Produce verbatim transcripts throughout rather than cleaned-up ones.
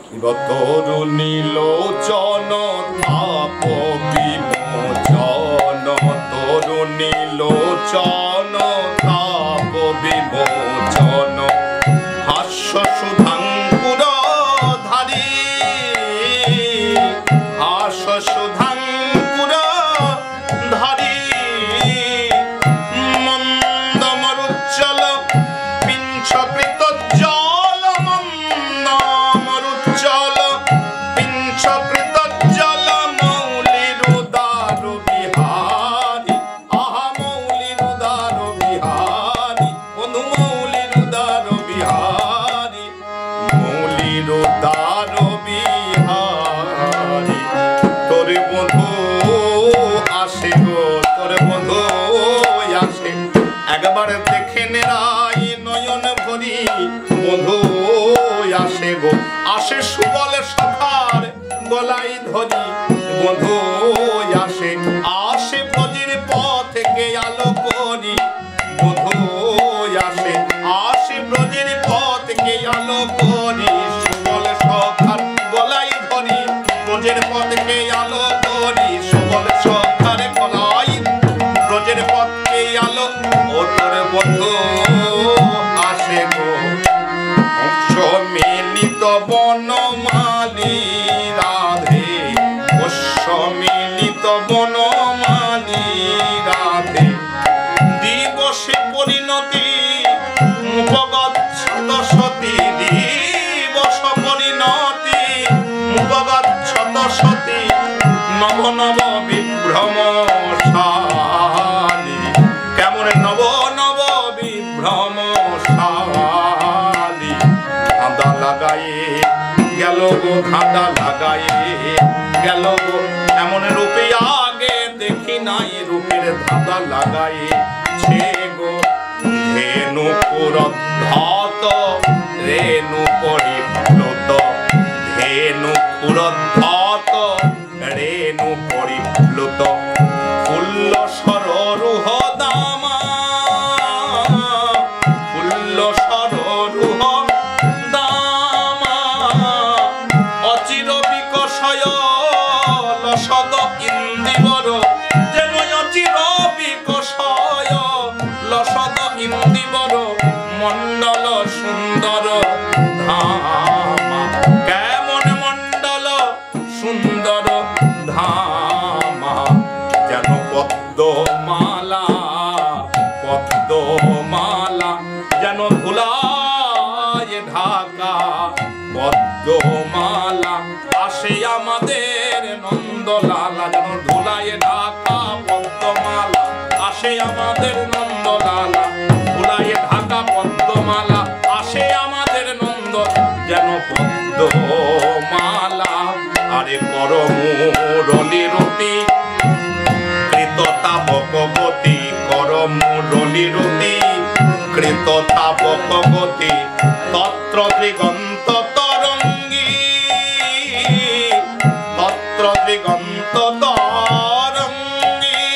তরুণী লোচন তাপ বিমোচন, তরুণী লোচন তাপ বিমোচন, হাস্য সুধাঙ্কুর ধারী, হাস্য সুধাঙ্কুর ধারী, মন্দ মরুজ্জ্বল পিঞ্চকৃত জল, মন্দ মরুজ্জ্বল পিঞ্চকৃত জল, মৌলির উদার বিহারী, আহা মৌলির উদার বিহারী, বন্ধু মৌলির উদার বিহারী, মৌলির উদার বিহারী। তোর বন্ধু আসে গো, তোর বন্ধু আসে, একবার দেখে নেরাই নয়ন ভরি, বন্ধু আসে গো, আসে সুবল সখার গলায় ধরি, বন্ধু আসে, আসে ব্রজের পথকে আলো করি, বন্ধু আসে, আসে ব্রজের পথকে আলো করি, সুবল সখার গলায় ধরি, ব্রজের পথকে আলো করি, সুবল সখার গলায়, ব্রজের পথকে আলো। ও তোর বন্ধু আসে গো, মিলিত বনমালী রাধে, মিলিত বনমালী রাধে, দিবসে পরিণতি মুখগচ্ছত সতী, দিবস পরিণতি মুখগচ্ছত সতী, নব নব বিভ্রম শালী, কেমন নব নব বিভ্রম শালী, ধাঁধা লাগায়ে গেল গো, ধাঁধা লাগায়ে গেল গো, এমন রূপে আগে দেখি নাই, রূপের ধাঁধা লাগায়ে ছে গো, ধেনু পুরোদ্ধত রেণু পরিপ্লুত, ধেনু পুরোদ্ধত রেণু পরিপ্লুত, ফুল্ল সররুহ দামা, ফুল্ল সররুহ দামা, অচির বিকশয় লসদ ইন্দিবর, যেন অচির বিকশয় লসদ ইন্দিবর, মণ্ডল সুন্দর ধামা, কেমন মণ্ডল সুন্দর ধামা, যেন পদ্মমালা, পদ্মমালা যেন ধুলায় ঢাকা, পদ্মমালা আসে আমাদের নন্দলালা, যেন ধুলায় ঢাকা, পদ্মমালা আসে আমাদের নন্দলালা, ধুলায় ঢাকা পদ্মমালা আসে আমাদের নন্দ, যেন পদ্মমালা। আরে কর মুরলী রতি কৃত তাপক গতি, কর মুরলী রতি কৃত তাপক গতি, তত্র দিগন্ত তরঙ্গী, তত্র দিগন্ত তরঙ্গী,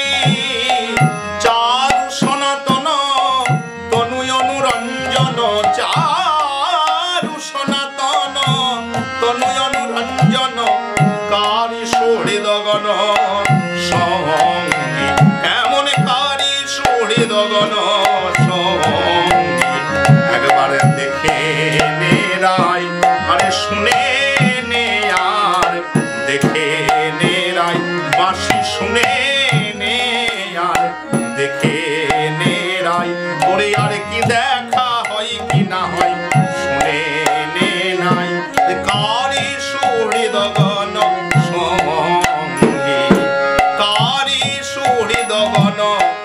চারু সনাতন তনু অনুরঞ্জন, চারু সনাতন তনু অনুরঞ্জন, কারি সুহৃদগণ সঙ্গী, কেমন কারি সুহৃদগণ সঙ্গী, একবার দেখে নে রাই, আরে শুনে নে আর দেখে নে রাই, বাঁশি শুনে নে আর দেখে নে রাই, ওরে আর কি দেখা হয় কি না হয় শুনে নে নাই, কারি সুহৃদগণ সঙ্গী, কারি সুহৃদগণ